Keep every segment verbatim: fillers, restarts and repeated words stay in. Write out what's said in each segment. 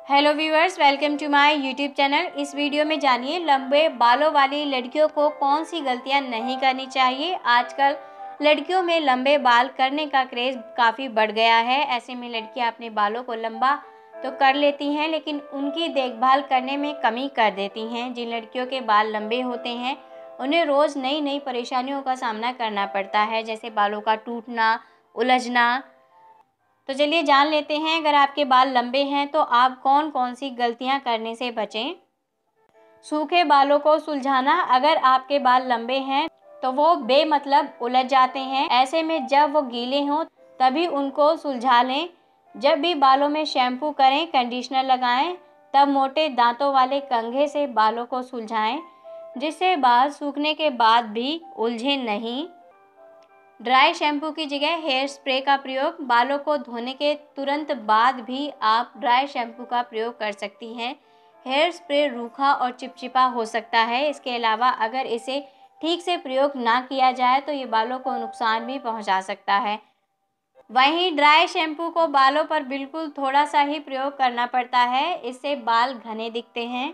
Hello viewers, welcome to my YouTube channel. इस video में जानिए लंबे बालों वाली लड़कियों को कौन सी गलतियां नहीं करनी चाहिए। आजकल लड़कियों में लंबे बाल करने का क्रेज़ काफ़ी बढ़ गया है। ऐसे में लड़कियां अपने बालों को लंबा तो कर लेती हैं, लेकिन उनकी देखभाल करने में कमी कर देती हैं। जिन लड़कियों के बाल लंबे होते हैं उन्हें रोज़ नई नई परेशानियों का सामना करना पड़ता है, जैसे बालों का टूटना, उलझना। तो चलिए जान लेते हैं, अगर आपके बाल लंबे हैं तो आप कौन कौन सी गलतियां करने से बचें। सूखे बालों को सुलझाना। अगर आपके बाल लंबे हैं तो वो बेमतलब उलझ जाते हैं। ऐसे में जब वो गीले हों तभी उनको सुलझा लें। जब भी बालों में शैम्पू करें, कंडीशनर लगाएं, तब मोटे दांतों वाले कंघे से बालों को सुलझाएं, जिससे बाल सूखने के बाद भी उलझे नहीं। ड्राई शैम्पू की जगह हेयर स्प्रे का प्रयोग। बालों को धोने के तुरंत बाद भी आप ड्राई शैम्पू का प्रयोग कर सकती हैं। हेयर स्प्रे रूखा और चिपचिपा हो सकता है। इसके अलावा अगर इसे ठीक से प्रयोग ना किया जाए तो ये बालों को नुकसान भी पहुंचा सकता है। वहीं ड्राई शैम्पू को बालों पर बिल्कुल थोड़ा सा ही प्रयोग करना पड़ता है, इससे बाल घने दिखते हैं।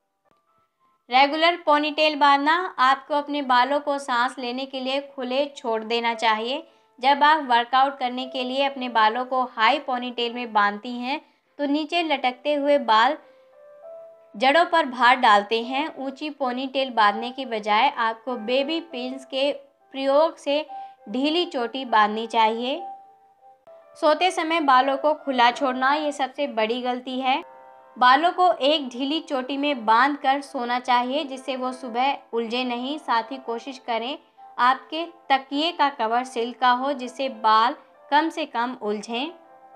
रेगुलर पोनीटेल बांधना। आपको अपने बालों को सांस लेने के लिए खुले छोड़ देना चाहिए। जब आप वर्कआउट करने के लिए अपने बालों को हाई पोनीटेल में बांधती हैं तो नीचे लटकते हुए बाल जड़ों पर भार डालते हैं। ऊंची पोनीटेल बांधने की बजाय आपको बेबी पिन्स के प्रयोग से ढीली चोटी बांधनी चाहिए। सोते समय बालों को खुला छोड़ना, ये सबसे बड़ी गलती है। बालों को एक ढीली चोटी में बांध कर सोना चाहिए, जिससे वो सुबह उलझे नहीं। साथ ही कोशिश करें आपके तकिए का कवर सिल्क का हो, जिससे बाल कम से कम उलझें।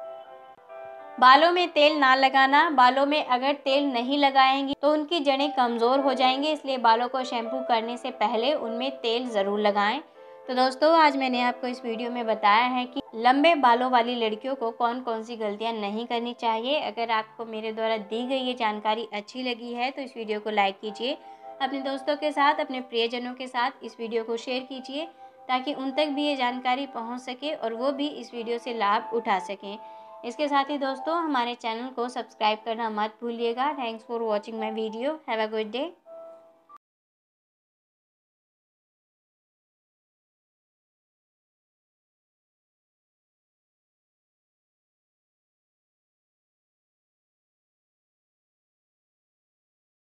बालों में तेल ना लगाना। बालों में अगर तेल नहीं लगाएंगी तो उनकी जड़ें कमज़ोर हो जाएंगी, इसलिए बालों को शैम्पू करने से पहले उनमें तेल ज़रूर लगाएं। तो दोस्तों, आज मैंने आपको इस वीडियो में बताया है कि लंबे बालों वाली लड़कियों को कौन कौन सी गलतियां नहीं करनी चाहिए। अगर आपको मेरे द्वारा दी गई ये जानकारी अच्छी लगी है तो इस वीडियो को लाइक कीजिए, अपने दोस्तों के साथ, अपने प्रियजनों के साथ इस वीडियो को शेयर कीजिए, ताकि उन तक भी ये जानकारी पहुँच सके और वो भी इस वीडियो से लाभ उठा सकें। इसके साथ ही दोस्तों, हमारे चैनल को सब्सक्राइब करना मत भूलिएगा। Thanks for watching my video. Have a good day.